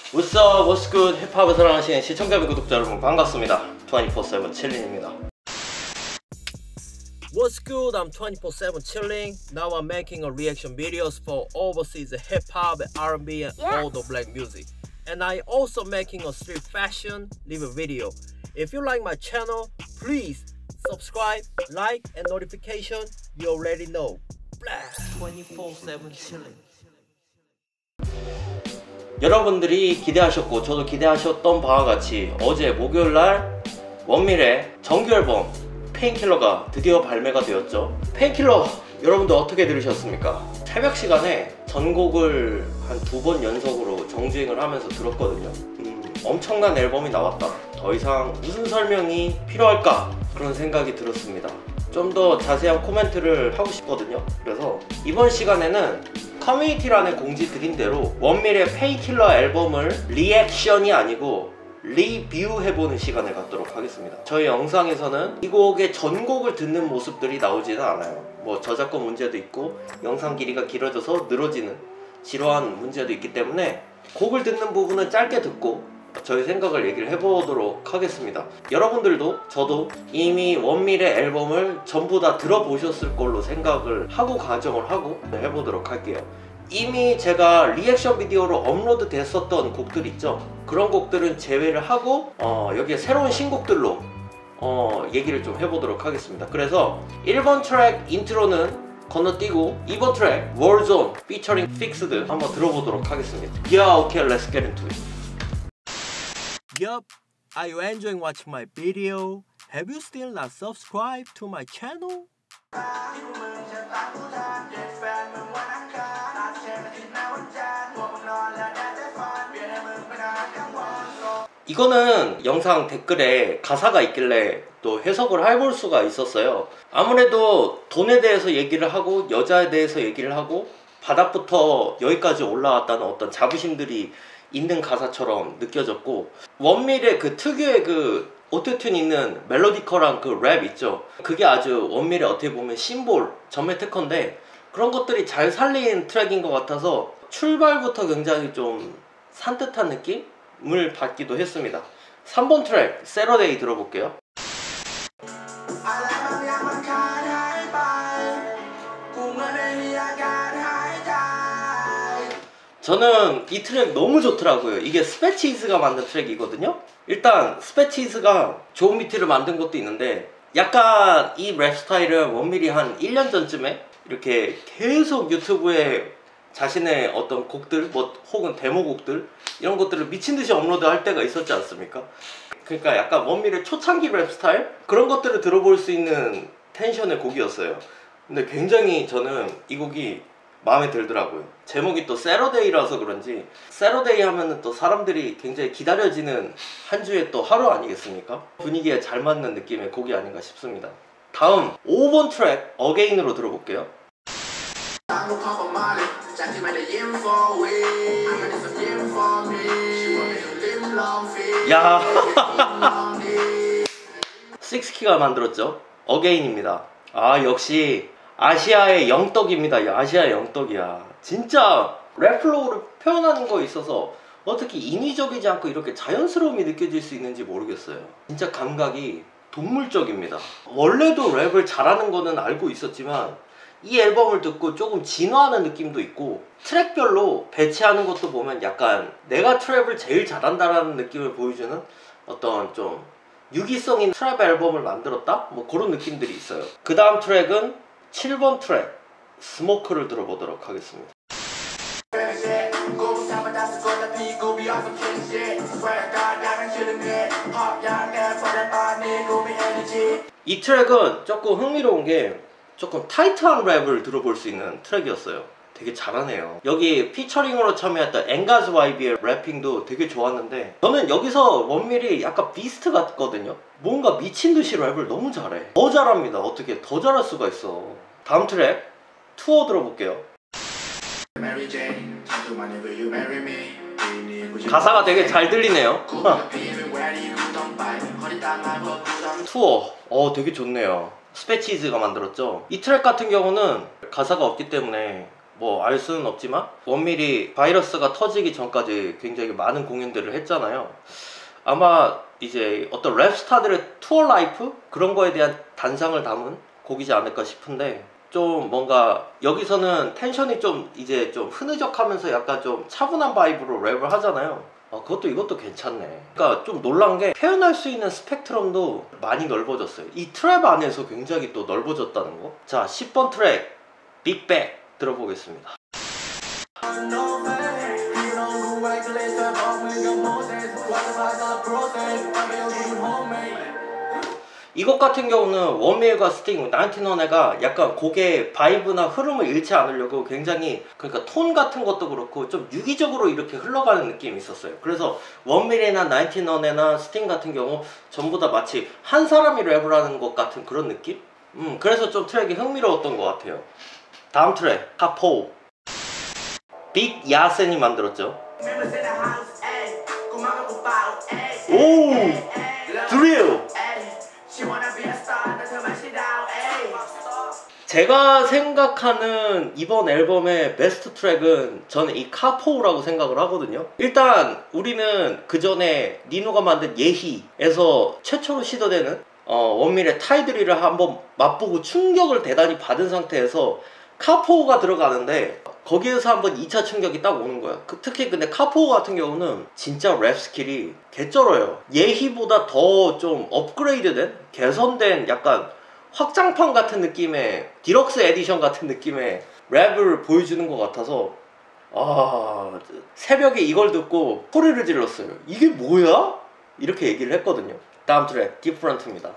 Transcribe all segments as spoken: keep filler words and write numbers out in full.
What's up, what's good? 힙합을 사랑하시는 시청자 및 구독자 여러분 반갑습니다. twenty-four seven 칠린입니다. What's good? I'm twenty-four seven chilling. Now I'm making a reaction videos for overseas hip hop, R and B and yes. all the black music. And I also making a street fashion live video. If you like my channel, please subscribe, like and notification. You already know. twenty-four seven chilling. 여러분들이 기대하셨고 저도 기대하셨던 바와 같이 어제 목요일날 원밀의 정규 앨범 페인킬러가 드디어 발매가 되었죠. 페인킬러 여러분들 어떻게 들으셨습니까? 새벽 시간에 전곡을 한 두 번 연속으로 정주행을 하면서 들었거든요. 음, 엄청난 앨범이 나왔다. 더 이상 무슨 설명이 필요할까? 그런 생각이 들었습니다. 좀 더 자세한 코멘트를 하고 싶거든요. 그래서 이번 시간에는 커뮤니티란에 공지 드린 대로 원밀의 페인킬러 앨범을 리액션이 아니고 리뷰해보는 시간을 갖도록 하겠습니다. 저희 영상에서는 이 곡의 전곡을 듣는 모습들이 나오지는 않아요. 뭐 저작권 문제도 있고 영상 길이가 길어져서 늘어지는 지루한 문제도 있기 때문에 곡을 듣는 부분은 짧게 듣고 저희 생각을 얘기를 해보도록 하겠습니다. 여러분들도 저도 이미 원밀의 앨범을 전부 다 들어보셨을 걸로 생각을 하고 가정을 하고 해보도록 할게요. 이미 제가 리액션 비디오로 업로드 됐었던 곡들 있죠? 그런 곡들은 제외를 하고 어, 여기에 새로운 신곡들로 어, 얘기를 좀 해보도록 하겠습니다. 그래서 일 번 트랙 인트로는 건너뛰고 이 번 트랙 Warzone featuring Fixed 한번 들어보도록 하겠습니다. Yeah, okay, let's get into it. Yup, are you enjoying watching my video? Have you still not subscribed to my channel? 이거는 영상 댓글에 가사가 있길래 또 해석을 해볼 수가 있었어요. 아무래도 돈에 대해서 얘기를 하고 여자에 대해서 얘기를 하고 바닥부터 여기까지 올라왔다는 어떤 자부심들이 있는 가사처럼 느껴졌고, 원밀의 그 특유의 그 오토튠 있는 멜로디컬한 그 랩 있죠. 그게 아주 원밀의 어떻게 보면 심볼, 전매 특허인데 그런 것들이 잘 살린 트랙인 것 같아서 출발부터 굉장히 좀 산뜻한 느낌을 받기도 했습니다. 삼 번 트랙 세러데이 들어볼게요. 저는 이 트랙 너무 좋더라고요. 이게 스패치이즈가 만든 트랙이거든요. 일단 스패치이즈가 좋은 비트를 만든 것도 있는데 약간 이 랩 스타일은 원밀이 한 일 년 전쯤에 이렇게 계속 유튜브에 자신의 어떤 곡들 뭐 혹은 데모곡들 이런 것들을 미친듯이 업로드 할 때가 있었지 않습니까? 그러니까 약간 원밀의 초창기 랩 스타일? 그런 것들을 들어볼 수 있는 텐션의 곡이었어요. 근데 굉장히 저는 이 곡이 마음에 들더라고요. 제목이 또 세러데이라서 그런지 세러데이 하면은 또 사람들이 굉장히 기다려지는 한 주의 또 하루 아니겠습니까? 분위기에 잘 맞는 느낌의 곡이 아닌가 싶습니다. 다음 오 번 트랙 어게인으로 들어볼게요. 야 식스키가 만들었죠. 어게인입니다. 아 역시 아시아의 영떡입니다. 아시아의 영떡이야. 진짜 랩 플로우를 표현하는 거에 있어서 어떻게 인위적이지 않고 이렇게 자연스러움이 느껴질 수 있는지 모르겠어요. 진짜 감각이 동물적입니다. 원래도 랩을 잘하는 거는 알고 있었지만 이 앨범을 듣고 조금 진화하는 느낌도 있고 트랙별로 배치하는 것도 보면 약간 내가 트랩을 제일 잘한다라는 느낌을 보여주는 어떤 좀 유기성인 트랩 앨범을 만들었다? 뭐 그런 느낌들이 있어요. 그 다음 트랙은 칠 번 트랙 스모크를 들어보도록 하겠습니다. 이 트랙은 조금 흥미로운 게 조금 타이트한 랩을 들어볼 수 있는 트랙이었어요. 되게 잘하네요. 여기 피처링으로 참여했던 앵가즈 와이비의 래핑도 되게 좋았는데 저는 여기서 원밀이 약간 비스트 같거든요. 뭔가 미친듯이 랩을 너무 잘해. 더 잘합니다. 어떻게 더 잘할 수가 있어. 다음 트랙 투어 들어볼게요. 가사가 되게 잘 들리네요. 투어 어 되게 좋네요. 스패치즈가 만들었죠. 이 트랙 같은 경우는 가사가 없기 때문에 뭐 알 수는 없지만 원밀이 바이러스가 터지기 전까지 굉장히 많은 공연들을 했잖아요. 아마 이제 어떤 랩스타들의 투어 라이프? 그런 거에 대한 단상을 담은 곡이지 않을까 싶은데, 좀 뭔가 여기서는 텐션이 좀 이제 좀 흐느적하면서 약간 좀 차분한 바이브로 랩을 하잖아요. 어, 그것도 이것도 괜찮네. 그러니까 좀 놀란 게 표현할 수 있는 스펙트럼도 많이 넓어졌어요. 이 트랩 안에서 굉장히 또 넓어졌다는 거. 자, 십 번 트랙 빅백 들어보겠습니다. 이 곡 같은 경우는 원밀과 스팅, 나인틴원에가 약간 곡의 바이브나 흐름을 잃지 않으려고 굉장히, 그러니까 톤 같은 것도 그렇고 좀 유기적으로 이렇게 흘러가는 느낌이 있었어요. 그래서 원밀이나 나인틴원에나 스팅 같은 경우 전부 다 마치 한 사람이 랩을 하는 것 같은 그런 느낌? 음, 그래서 좀 트랙이 흥미로웠던 것 같아요. 다음 트랙, 카포. 빅 야센이 만들었죠. 오! 드릴! 제가 생각하는 이번 앨범의 베스트 트랙은 저는 이 카포우라고 생각을 하거든요. 일단 우리는 그 전에 니노가 만든 예희에서 최초로 시도되는 어, 원밀의 타이드리를 한번 맛보고 충격을 대단히 받은 상태에서 카포우가 들어가는데, 거기에서 한번 이 차 충격이 딱 오는 거야. 그, 특히 근데 카포우 같은 경우는 진짜 랩 스킬이 개쩔어요. 예희보다 더 좀 업그레이드된, 개선된 약간 확장판 같은 느낌의, 디럭스 에디션 같은 느낌의 랩을 보여주는 것 같아서, 아, 새벽에 이걸 듣고 소리를 질렀어요. 이게 뭐야? 이렇게 얘기를 했거든요. 다음 트랙 디프런트입니다.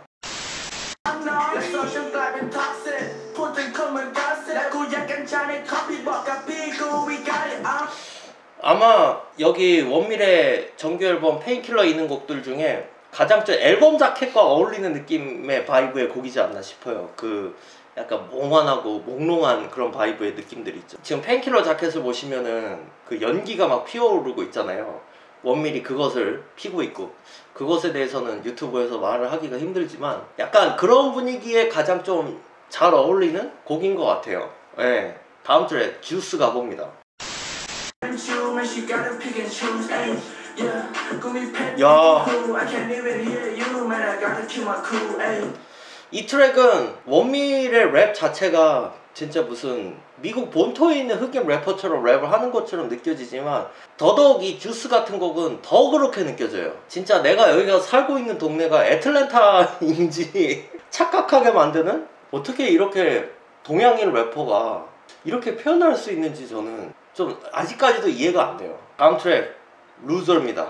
아마 여기 원밀의 정규 앨범 페인킬러 있는 곡들 중에 가장 좀 앨범 자켓과 어울리는 느낌의 바이브의 곡이지 않나 싶어요. 그 약간 몽환하고 몽롱한 그런 바이브의 느낌들이 있죠. 지금 페인킬러 자켓을 보시면은 그 연기가 막 피어오르고 있잖아요. 원밀이 그것을 피고 있고, 그것에 대해서는 유튜브에서 말을 하기가 힘들지만 약간 그런 분위기에 가장 좀 잘 어울리는 곡인 것 같아요. 네. 다음 트랙 주스 가봅니다. 야, 이 트랙은 원밀의 랩 자체가 진짜 무슨 미국 본토에 있는 흑인 래퍼처럼 랩을 하는 것처럼 느껴지지만, 더더욱 이 주스 같은 곡은 더 그렇게 느껴져요. 진짜 내가 여기가 살고 있는 동네가 애틀랜타인지 착각하게 만드는, 어떻게 이렇게 동양인 래퍼가 이렇게 표현할 수 있는지 저는 좀 아직까지도 이해가 안 돼요. 다음 트랙 루저입니다.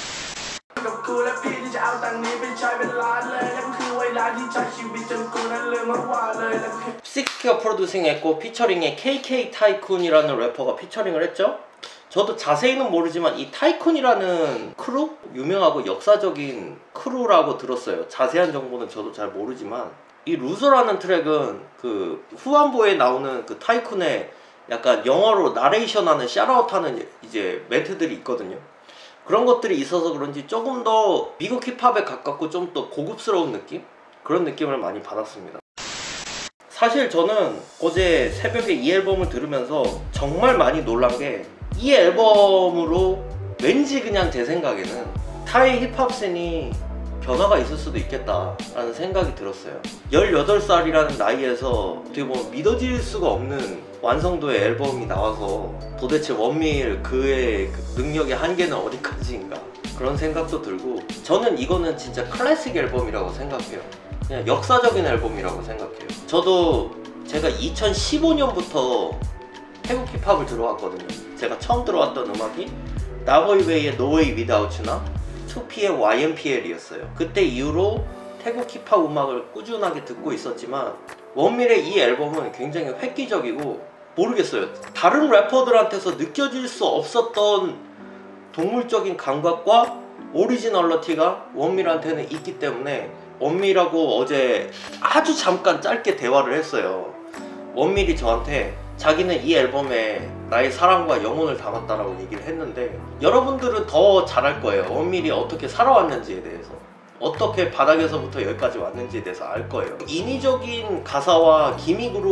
식스티가 프로듀싱 했고 피처링에 케이케이 타이쿤이라는 래퍼가 피처링을 했죠. 저도 자세히는 모르지만 이 타이쿤이라는 크루? 유명하고 역사적인 크루라고 들었어요. 자세한 정보는 저도 잘 모르지만, 이 루저라는 트랙은 그 후반부에 나오는 그 타이쿤의 약간 영어로 나레이션하는 샤라웃하는 이제 멘트들이 있거든요. 그런 것들이 있어서 그런지 조금 더 미국 힙합에 가깝고 좀 더 고급스러운 느낌? 그런 느낌을 많이 받았습니다. 사실 저는 어제 새벽에 이 앨범을 들으면서 정말 많이 놀란 게, 이 앨범으로 왠지 그냥 제 생각에는 타이 힙합 씬이 변화가 있을 수도 있겠다 라는 생각이 들었어요. 열여덟 살이라는 나이에서 어떻게 보면 믿어질 수가 없는 완성도의 앨범이 나와서 도대체 원밀 그의 그 능력의 한계는 어디까지인가, 그런 생각도 들고, 저는 이거는 진짜 클래식 앨범이라고 생각해요. 그냥 역사적인 앨범이라고 생각해요. 저도 제가 이천십오 년부터 태국 힙합을 들어왔거든요. 제가 처음 들어왔던 음악이 나보이웨이의 No Way Without You나 투피의 와이엠피엘이었어요. 그때 이후로 태국 힙합 음악을 꾸준하게 듣고 있었지만, 원밀의 이 앨범은 굉장히 획기적이고, 모르겠어요, 다른 래퍼들한테서 느껴질 수 없었던 동물적인 감각과 오리지널리티가 원밀한테는 있기 때문에, 원밀하고 어제 아주 잠깐 짧게 대화를 했어요. 원밀이 저한테 자기는 이 앨범에 나의 사랑과 영혼을 담았다라고 얘기를 했는데, 여러분들은 더 잘할 거예요. 원밀이 어떻게 살아왔는지에 대해서, 어떻게 바닥에서부터 여기까지 왔는지에 대해서 알 거예요. 인위적인 가사와 기믹으로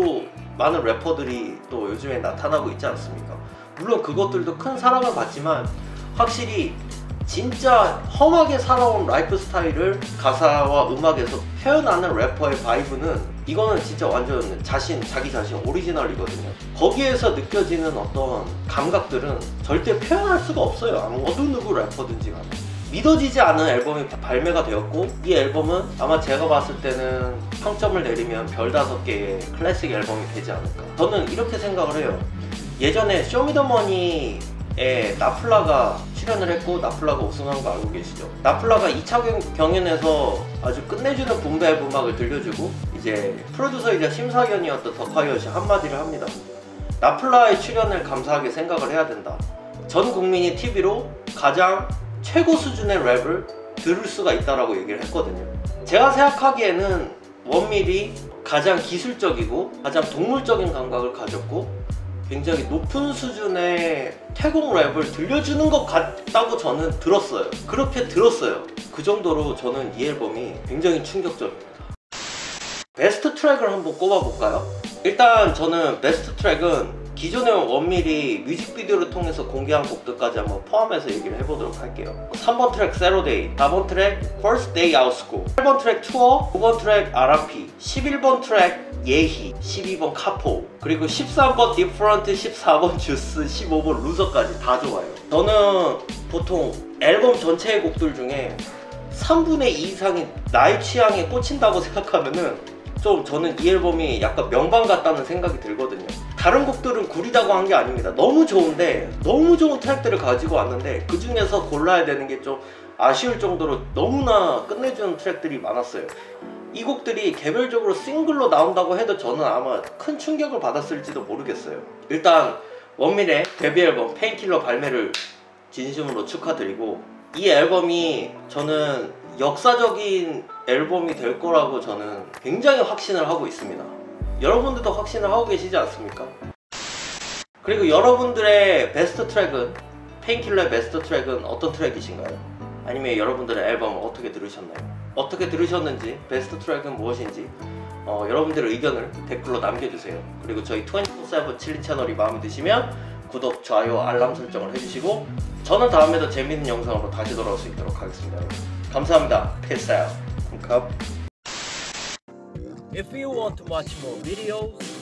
많은 래퍼들이 또 요즘에 나타나고 있지 않습니까? 물론 그것들도 큰 사랑을 받지만 확실히 진짜 험하게 살아온 라이프 스타일을 가사와 음악에서 표현하는 래퍼의 바이브는 이거는 진짜 완전 자신, 자기 자신 오리지널이거든요. 거기에서 느껴지는 어떤 감각들은 절대 표현할 수가 없어요. 아무 어느 누구 래퍼든지 간에. 믿어지지 않은 앨범이 발매가 되었고, 이 앨범은 아마 제가 봤을 때는 평점을 내리면 별 다섯 개의 클래식 앨범이 되지 않을까. 저는 이렇게 생각을 해요. 예전에 쇼미더머니에 나플라가 출연을 했고 나플라가 우승한 거 알고 계시죠? 나플라가 이 차 경연에서 아주 끝내주는 붐베 음악을 들려주고 이제 프로듀서이자 심사위원이었던 더카이엇이 한마디를 합니다. 나플라의 출연을 감사하게 생각을 해야 된다. 전 국민이 티비로 가장 최고 수준의 랩을 들을 수가 있다라고 얘기를 했거든요. 제가 생각하기에는 원밀이 가장 기술적이고 가장 동물적인 감각을 가졌고 굉장히 높은 수준의 태국 랩을 들려주는 것 같다고 저는 들었어요. 그렇게 들었어요. 그 정도로 저는 이 앨범이 굉장히 충격적입니다. 베스트 트랙을 한번 꼽아볼까요? 일단 저는 베스트 트랙은 기존의 원밀이 뮤직비디오를 통해서 공개한 곡들까지 한번 포함해서 얘기를 해보도록 할게요. 삼 번 트랙 세로데이, 사 번 트랙 First Day Out School, 팔 번 트랙 투어, 구 번 트랙 알알피, 십일 번 트랙 예희, 십이 번 카포, 그리고 십삼 번 디프런트, 십사 번 주스, 십오 번 루저까지 다 좋아요. 저는 보통 앨범 전체의 곡들 중에 삼분의 이 이상이 나의 취향에 꽂힌다고 생각하면은 좀 저는 이 앨범이 약간 명반 같다는 생각이 들거든요. 다른 곡들은 구리다고 한 게 아닙니다. 너무 좋은데 너무 좋은 트랙들을 가지고 왔는데 그 중에서 골라야 되는 게 좀 아쉬울 정도로 너무나 끝내주는 트랙들이 많았어요. 이 곡들이 개별적으로 싱글로 나온다고 해도 저는 아마 큰 충격을 받았을지도 모르겠어요. 일단 원밀의 데뷔 앨범 페인킬러 발매를 진심으로 축하드리고, 이 앨범이 저는 역사적인 앨범이 될 거라고 저는 굉장히 확신을 하고 있습니다. 여러분들도 확신을 하고 계시지 않습니까? 그리고 여러분들의 베스트 트랙은, 페인킬러의 베스트 트랙은 어떤 트랙이신가요? 아니면 여러분들의 앨범을 어떻게 들으셨나요? 어떻게 들으셨는지, 베스트 트랙은 무엇인지 어, 여러분들의 의견을 댓글로 남겨주세요. 그리고 저희 이십사 세븐 칠리 채널이 마음에 드시면 구독, 좋아요, 알람 설정을 해주시고 저는 다음에도 재밌는 영상으로 다시 돌아올 수 있도록 하겠습니다. 여러분. 감사합니다. Peace out. If you want to watch more videos,